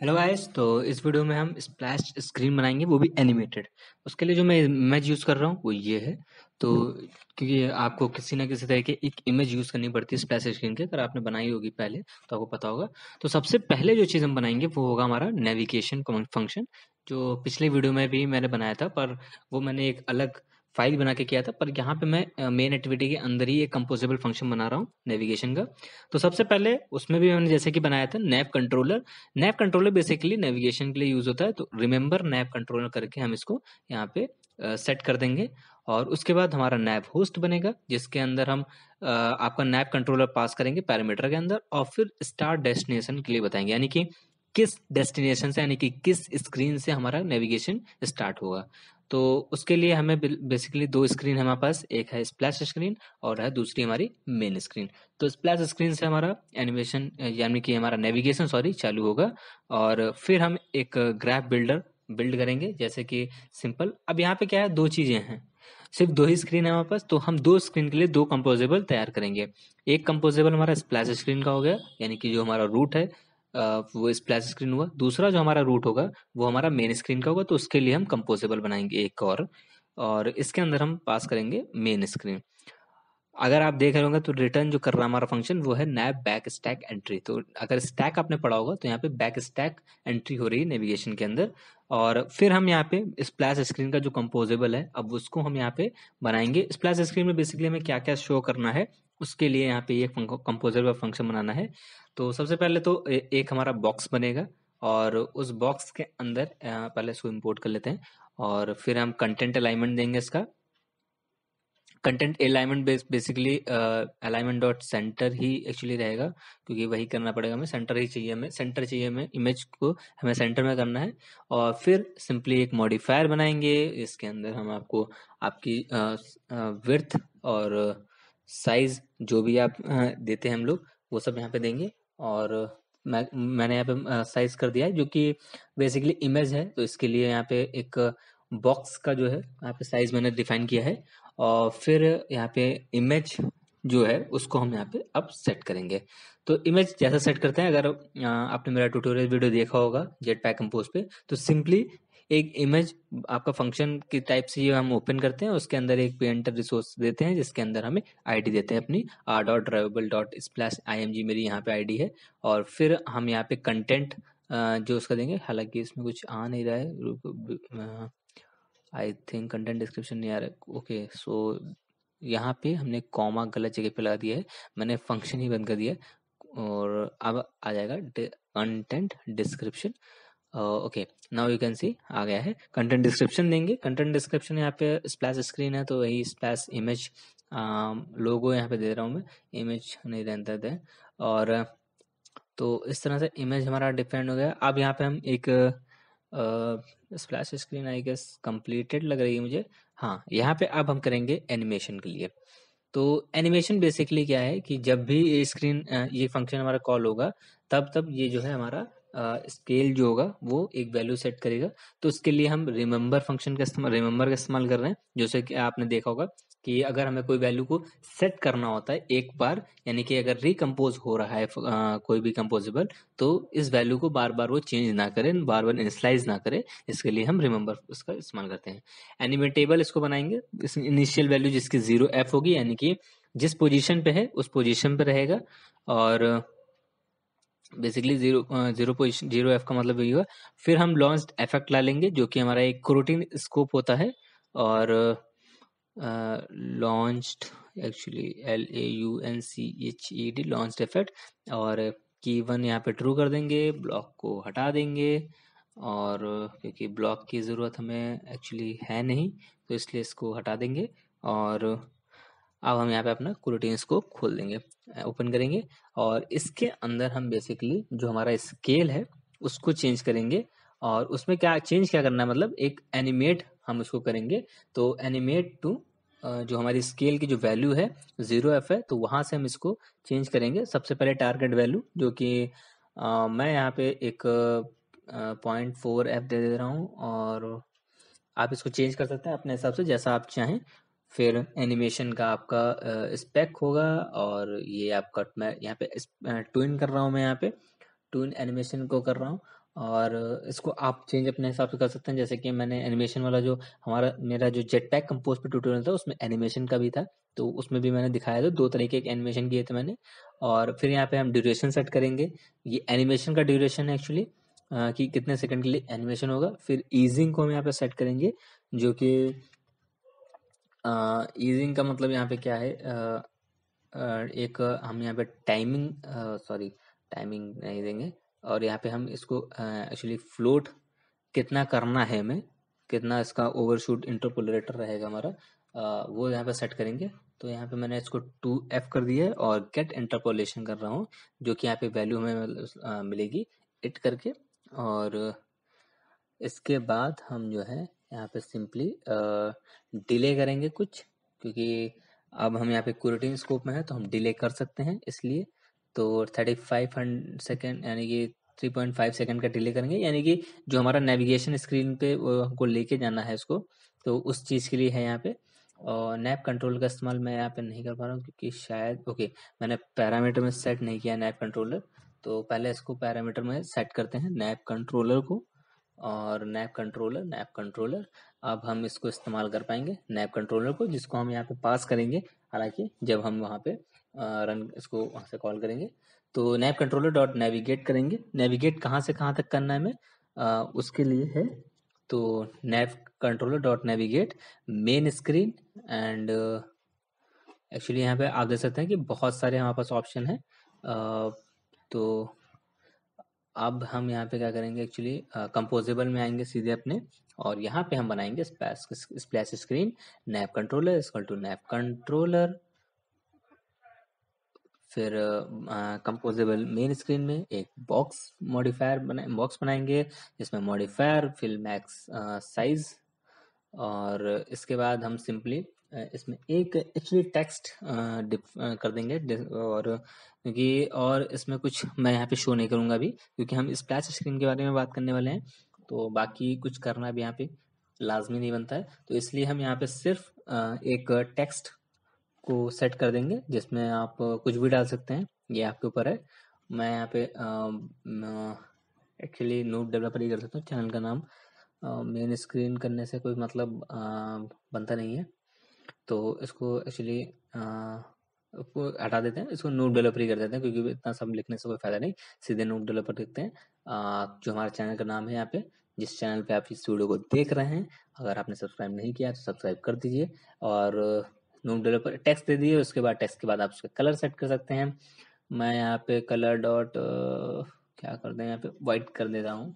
Hello guys. तो इस video में हम स्प्लैश स्क्रीन बनाएंगे, वो भी एनिमेटेड। उसके लिए जो मैं इमेज यूज़ कर रहा हूँ वो ये है। तो क्योंकि आपको किसी ना किसी तरह की एक इमेज यूज़ करनी पड़ती है स्प्लैश स्क्रीन के, अगर आपने बनाई होगी पहले तो आपको पता होगा। तो सबसे पहले जो चीज़ हम बनाएंगे वो होगा हमारा नेविगेशन फंक्शन, जो पिछले वीडियो में भी मैंने बनाया था, पर वो मैंने एक अलग फाइल बना के किया था। पर यहाँ पे मैं मेन एक्टिविटी के अंदर ही एक कंपोजेबल फंक्शन बना रहा हूँ नेविगेशन का। तो सबसे पहले उसमें भी मैंने जैसे कि बनाया था nav controller. Nav controller basically navigation के लिए यूज होता है, तो रिमेंबर नैव कंट्रोलर करके हम इसको यहाँ पे सेट कर देंगे। और उसके बाद हमारा नैव होस्ट बनेगा, जिसके अंदर हम आपका नैव कंट्रोलर पास करेंगे पैरामीटर के अंदर, और फिर स्टार्ट डेस्टिनेशन के लिए बताएंगे, यानी कि किस डेस्टिनेशन से, यानी कि किस स्क्रीन से हमारा नेविगेशन स्टार्ट होगा। तो उसके लिए हमें बेसिकली दो स्क्रीन है हमारे पास, एक है स्प्लैश स्क्रीन और है दूसरी हमारी मेन स्क्रीन। तो स्प्लैश स्क्रीन से हमारा एनिमेशन यानी कि हमारा नेविगेशन चालू होगा। और फिर हम एक ग्राफ बिल्डर बिल्ड करेंगे, जैसे कि सिंपल। अब यहाँ पे क्या है, दो चीजें हैं, सिर्फ दो ही स्क्रीन है हमारे पास, तो हम दो स्क्रीन के लिए दो कंपोजेबल तैयार करेंगे। एक कंपोजेबल हमारा स्प्लैश स्क्रीन का हो गया, यानी कि जो हमारा रूट है वो स्प्लैश स्क्रीन हुआ। दूसरा जो हमारा रूट होगा वो हमारा मेन स्क्रीन का होगा, तो उसके लिए हम कंपोजेबल बनाएंगे एक और इसके अंदर हम पास करेंगे मेन स्क्रीन। अगर आप देख रहे होंगे तो रिटर्न जो कर रहा है हमारा फंक्शन वो है नैव बैक स्टैक एंट्री। तो अगर स्टैक आपने पढ़ा होगा तो यहाँ पे बैक स्टैक एंट्री हो रही है नेविगेशन के अंदर। और फिर हम यहाँ पे स्प्लैश स्क्रीन का जो कंपोजेबल है, अब उसको हम यहाँ पे बनाएंगे। स्प्लैश स्क्रीन में बेसिकली हमें क्या क्या शो करना है, उसके लिए यहाँ पे एक कंपोजेबल फंक्शन बनाना है। तो सबसे पहले तो एक हमारा बॉक्स बनेगा, और उस बॉक्स के अंदर पहले इसको इम्पोर्ट कर लेते हैं। और फिर हम कंटेंट अलाइनमेंट देंगे इसका। Content alignment basically alignment dot centre ही एक्चुअली रहेगा, क्योंकि वही करना पड़ेगा, हमें सेंटर ही चाहिए, हमें सेंटर चाहिए, हमें इमेज को हमें सेंटर में करना है। और फिर सिंपली एक मॉडिफायर बनाएंगे, इसके अंदर हम आपको आपकी विड्थ और साइज जो भी आप देते हैं हम लोग, वो सब यहाँ पे देंगे। और मैंने यहाँ पे साइज कर दिया है, जो कि बेसिकली इमेज है, तो इसके लिए यहाँ पे एक बॉक्स का जो है यहाँ पे साइज मैंने डिफाइन किया है। और फिर यहाँ पे इमेज जो है उसको हम यहाँ पे अब सेट करेंगे। तो इमेज जैसा सेट करते हैं, अगर आपने मेरा ट्यूटोरियल वीडियो देखा होगा जेट पैक कंपोज पे, तो सिंपली एक इमेज आपका फंक्शन की टाइप से ये हम ओपन करते हैं, उसके अंदर एक पेंटर रिसोर्स देते हैं, जिसके अंदर हमें आईडी देते हैं अपनी r.drivable.splash.img मेरी यहाँ पे आईडी है। और फिर हम यहाँ पे कंटेंट जो उसका देंगे, हालांकि इसमें कुछ आ नहीं रहा है, आई थिंक कंटेंट डिस्क्रिप्शन नहीं आ रहा है। ओके, सो यहाँ पे हमने कॉमा गलत जगह पे लगा दिया है, मैंने फंक्शन ही बंद कर दिया है। और अब आ जाएगा content description. Okay, now you can see आ गया है। कंटेंट डिस्क्रिप्शन देंगे, कंटेंट डिस्क्रिप्शन यहाँ पे स्प्लैश स्क्रीन है तो वही स्प्लैश इमेज लोगो यहाँ पे दे रहा हूँ मैं, इमेज नहीं रहता है। और तो इस तरह से इमेज हमारा डिफरेंट हो गया। अब यहाँ पे हम एक splash screen I guess completed लग रही है मुझे। हाँ, यहाँ पे अब हम करेंगे एनिमेशन के लिए। तो एनिमेशन बेसिकली क्या है कि जब भी ये स्क्रीन ये फंक्शन हमारा कॉल होगा, तब तब ये जो है हमारा स्केल जो होगा वो एक वैल्यू सेट करेगा। तो उसके लिए हम रिमेंबर फंक्शन का इस्तेमाल कर रहे हैं। जैसे कि आपने देखा होगा कि अगर हमें कोई वैल्यू को सेट करना होता है एक बार, यानी कि अगर रिकम्पोज हो रहा है कोई भी कंपोजेबल, तो इस वैल्यू को बार बार वो चेंज ना करे, बार बार इनिशियलाइज ना करे, इसके लिए हम रिमेंबर उसका इस्तेमाल करते हैं। एनिमेटेबल इसको बनाएंगे, इस इनिशियल वैल्यू जिसकी 0f होगी, यानी कि जिस पोजीशन पे है उस पोजीशन पे रहेगा। और बेसिकली जीरो एफ का मतलब यही हुआ। फिर हम लॉन्च्ड इफेक्ट ला लेंगे, जो कि हमारा एक क्रोटीन स्कोप होता है। और launched actually LAUNCHED launched effect. और की 1 यहाँ पे ट्रू कर देंगे, ब्लॉक को हटा देंगे। और क्योंकि ब्लॉक की ज़रूरत हमें एक्चुअली है नहीं, तो इसलिए इसको हटा देंगे। और अब हम यहाँ पे अपना क्रोटीन्स को खोल देंगे, ओपन करेंगे। और इसके अंदर हम बेसिकली जो हमारा स्केल है उसको चेंज करेंगे। और उसमें क्या करना है, मतलब एक एनिमेट हम उसको करेंगे। तो एनिमेट टू जो हमारी स्केल की जो वैल्यू है 0f है, तो वहां से हम इसको चेंज करेंगे। सबसे पहले टारगेट वैल्यू, जो कि मैं यहाँ पे एक 0.4f दे रहा हूँ, और आप इसको चेंज कर सकते हैं अपने हिसाब से जैसा आप चाहें। फिर एनिमेशन का आपका स्पेक होगा, और ये आपका मैं यहाँ पे ट्विन कर रहा हूँ, मैं यहाँ पे ट्विन एनिमेशन को कर रहा हूँ। और इसको आप चेंज अपने हिसाब से कर सकते हैं। जैसे कि मैंने एनिमेशन वाला जो मेरा जो जेटपैक कंपोज पे ट्यूटोरियल था उसमें एनिमेशन का भी था, तो उसमें भी मैंने दिखाया था 2 तरीके के एनिमेशन किए थे मैंने। और फिर यहाँ पे हम ड्यूरेशन सेट करेंगे। ये एनिमेशन का ड्यूरेशन है एक्चुअली, कि कितने सेकंड के लिए एनिमेशन होगा। फिर ईजिंग को हम यहाँ पे सेट करेंगे, जो कि ईजिंग का मतलब यहाँ पे क्या है, एक हम यहाँ पे टाइमिंग नहीं देंगे। और यहाँ पे हम इसको एक्चुअली फ्लोट कितना करना है हमें, कितना इसका ओवरशूट इंटरपोलेटर रहेगा हमारा, वो यहाँ पे सेट करेंगे। तो यहाँ पे मैंने इसको 2f कर दिया है और गेट इंटरपोलेशन कर रहा हूँ, जो कि यहाँ पे वैल्यू हमें मिलेगी इट करके। और इसके बाद हम जो है यहाँ पे सिंपली डिले करेंगे कुछ, क्योंकि अब हम यहाँ पे क्यूरेटिंग स्कोप में है तो हम डिले कर सकते हैं इसलिए। तो 35 सेकेंड यानी कि 3.5 सेकेंड का डिले करेंगे, यानी कि जो हमारा नेविगेशन स्क्रीन पे वो हमको लेके जाना है इसको, तो उस चीज़ के लिए है यहाँ पे। और नैप कंट्रोल का इस्तेमाल मैं यहाँ पे नहीं कर पा रहा हूँ क्योंकि शायद मैंने पैरामीटर में सेट नहीं किया नैप कंट्रोलर। तो पहले इसको पैरामीटर में सेट करते हैं नैप कंट्रोलर को। और नैप कंट्रोलर अब हम इसको इस्तेमाल कर पाएंगे नैप कंट्रोलर को, जिसको हम यहाँ पे पास करेंगे हालांकि जब हम वहाँ पे रन इसको वहाँ से कॉल करेंगे। तो नैप कंट्रोलर डॉट नेविगेट करेंगे। नेविगेट कहाँ से कहाँ तक करना है हमें, उसके लिए है तो nav controller dot navigate main screen. And actually यहाँ पे आप देख सकते हैं कि बहुत सारे हमारे पास ऑप्शन है। तो अब हम यहाँ पे क्या करेंगे, एक्चुअली कंपोजेबल में आएंगे सीधे अपने, और यहाँ पे हम बनाएंगे splash screen nav controller equal to nav controller. फिर कंपोजेबल मेन स्क्रीन में एक बॉक्स बनाएंगे जिसमें मॉडिफायर फिल मैक्स साइज। और इसके बाद हम सिंपली इसमें एक एक्चुअली टेक्स्ट कर देंगे और क्योंकि और इसमें कुछ मैं यहाँ पे शो नहीं करूँगा अभी, क्योंकि हम स्प्लैश स्क्रीन के बारे में बात करने वाले हैं, तो बाकी कुछ करना भी यहाँ पे लाजमी नहीं बनता है। तो इसलिए हम यहाँ पे सिर्फ एक टेक्स्ट को सेट कर देंगे जिसमें आप कुछ भी डाल सकते हैं, ये आपके ऊपर है। मैं यहाँ पे एक्चुअली नोट डेवलपर ही कर सकता हूँ। चैनल का नाम मेन स्क्रीन करने से कोई मतलब बनता नहीं है, तो इसको एक्चुअली को हटा देते हैं, इसको नोट डेवलपर ही कर देते हैं, क्योंकि इतना सब लिखने से कोई फायदा नहीं। सीधे नोट डेवलपर लिखते हैं। जो हमारा चैनल का नाम है यहाँ पे, जिस चैनल पे आप इस वीडियो को देख रहे हैं, अगर आपने सब्सक्राइब नहीं किया तो सब्सक्राइब कर दीजिए। और नोट डेवलपर टेक्स्ट दे दिए, उसके बाद टेक्स्ट के बाद आप उसका कलर सेट कर सकते हैं। मैं यहाँ पे कलर डॉट क्या कर दें, यहाँ पे वाइट कर देता हूँ।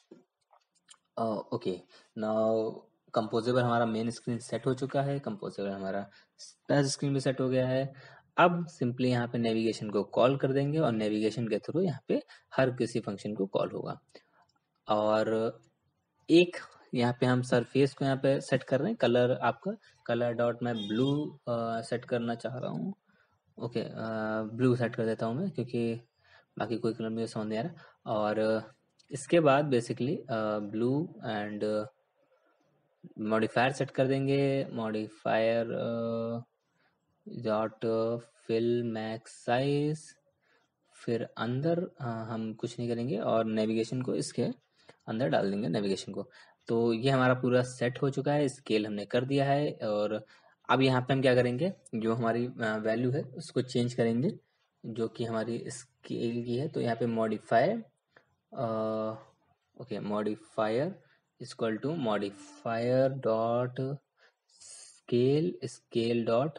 ओके, नाउ कंपोजेबल हमारा मेन स्क्रीन सेट हो चुका है, कंपोजेबल हमारा टच स्क्रीन भी सेट हो गया है। अब सिंपली यहाँ पे नेविगेशन को कॉल कर देंगे और नेविगेशन के थ्रू यहाँ पे हर किसी फंक्शन को कॉल होगा। और एक यहाँ पे हम सरफेस को यहाँ पे सेट कर रहे हैं, कलर आपका कलर डॉट मैं ब्लू सेट करना चाह रहा हूँ। ओके, ब्लू सेट कर देता हूँ मैं, क्योंकि बाकी कोई कलर मुझे समझ नहीं आ रहा। और इसके बाद basically blue and modifier set कर देंगे। Modifier dot fill max size. फिर अंदर हम कुछ नहीं करेंगे और नेविगेशन को इसके अंदर डाल देंगे नेविगेशन को। तो ये हमारा पूरा सेट हो चुका है, स्केल हमने कर दिया है। और अब यहाँ पे हम क्या करेंगे, जो हमारी वैल्यू है उसको चेंज करेंगे, जो कि हमारी स्केल की है। तो यहाँ पे modifier modifier equal to modifier dot scale dot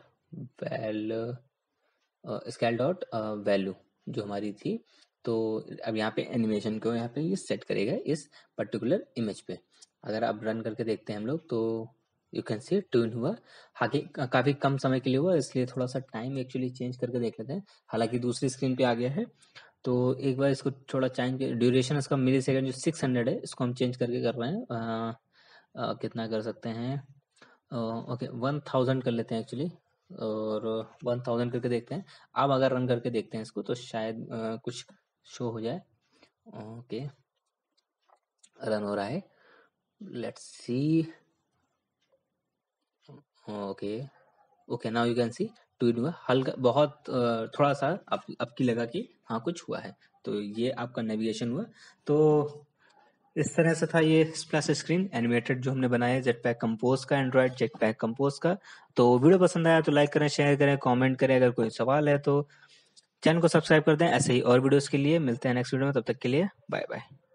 value जो हमारी थी। तो अब यहाँ पे एनिमेशन को यहाँ पे ये सेट करेगा इस पर्टिकुलर इमेज पे। अगर आप रन करके देखते हैं हम लोग, तो यू कैन सी ट्यून हुआ। हालांकि काफ़ी कम समय के लिए हुआ, इसलिए थोड़ा सा टाइम एक्चुअली चेंज करके देख लेते हैं। हालांकि दूसरी स्क्रीन पे आ गया है, तो एक बार इसको थोड़ा चेंज, ड्यूरेशन इसका मिली सेकेंड जो 600 है, इसको हम चेंज करके कर रहे हैं। कितना कर सकते हैं, ओके 1000 कर लेते हैं एक्चुअली, और 1000 करके देखते हैं। अब अगर रन करके देखते हैं इसको, तो शायद कुछ शो हो जाए। ओके, रन हो रहा है, let's see. Okay okay, now you can see tweet हुआ हल्का बहुत, थोड़ा सा अब की लगा कि हाँ कुछ हुआ है। तो ये आपका नेविगेशन हुआ। तो इस तरह से था ये स्प्लैश स्क्रीन एनिमेटेड जो हमने बनाया है जेटपैक कंपोज का, एंड्रॉइड जेटपैक कंपोज का। तो वीडियो पसंद आया तो लाइक करें, शेयर करें, कमेंट करें। अगर कोई सवाल है तो चैनल को सब्सक्राइब कर दें। ऐसे ही और वीडियोस के लिए मिलते हैं नेक्स्ट वीडियो में, तब तक के लिए बाय बाय।